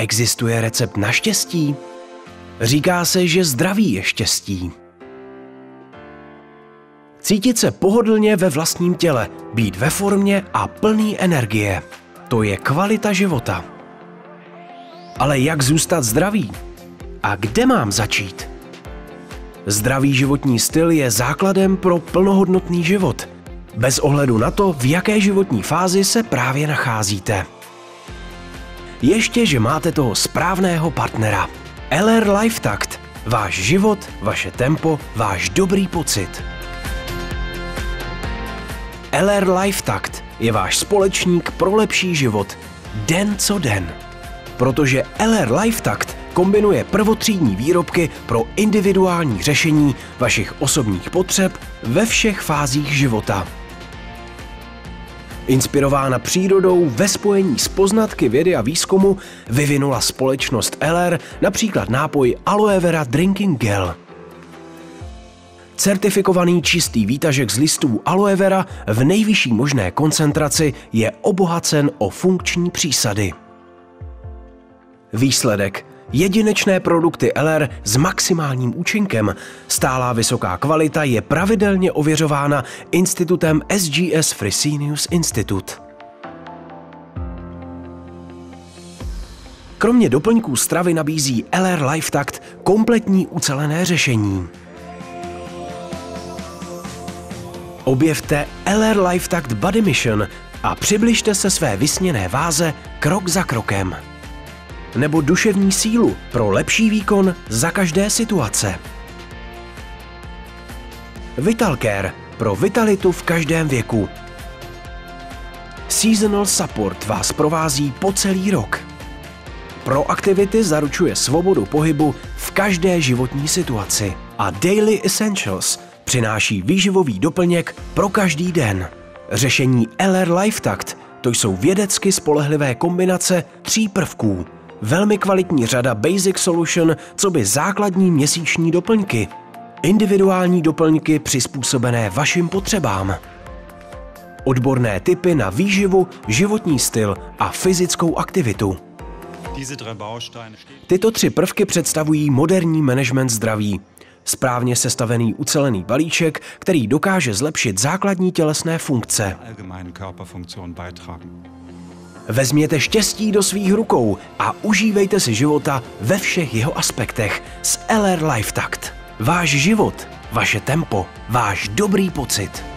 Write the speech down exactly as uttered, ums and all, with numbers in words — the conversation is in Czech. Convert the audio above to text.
Existuje recept na štěstí? Říká se, že zdraví je štěstí. Cítit se pohodlně ve vlastním těle, být ve formě a plný energie. To je kvalita života. Ale jak zůstat zdravý? A kde mám začít? Zdravý životní styl je základem pro plnohodnotný život, bez ohledu na to, v jaké životní fázi se právě nacházíte. Ještě, že máte toho správného partnera. L R LifeTakt. Váš život, vaše tempo, váš dobrý pocit. L R LifeTakt je váš společník pro lepší život, den co den. Protože L R LifeTakt kombinuje prvotřídní výrobky pro individuální řešení vašich osobních potřeb ve všech fázích života. Inspirována přírodou ve spojení s poznatky vědy a výzkumu vyvinula společnost L R například nápoj Aloe Vera Drinking Gel. Certifikovaný čistý výtažek z listů aloe vera v nejvyšší možné koncentraci je obohacen o funkční přísady. Výsledek. Jedinečné produkty L R s maximálním účinkem. Stálá vysoká kvalita je pravidelně ověřována institutem S G S Fresenius Institute. Kromě doplňků stravy nabízí L R LifeTakt kompletní ucelené řešení. Objevte L R LifeTakt Body Mission a přibližte se své vysněné váze krok za krokem. Nebo duševní sílu pro lepší výkon za každé situace. VitalCare pro vitalitu v každém věku. Seasonal Support vás provází po celý rok. Pro aktivity zaručuje svobodu pohybu v každé životní situaci. A Daily Essentials přináší výživový doplněk pro každý den. Řešení L R LifeTakt to jsou vědecky spolehlivé kombinace tří prvků. Velmi kvalitní řada Basic Solution, coby základní měsíční doplňky. Individuální doplňky přizpůsobené vašim potřebám. Odborné tipy na výživu, životní styl a fyzickou aktivitu. Tyto tři prvky představují moderní management zdraví. Správně sestavený ucelený balíček, který dokáže zlepšit základní tělesné funkce. Vezměte štěstí do svých rukou a užívejte si života ve všech jeho aspektech s L R LifeTakt. Váš život, vaše tempo, váš dobrý pocit.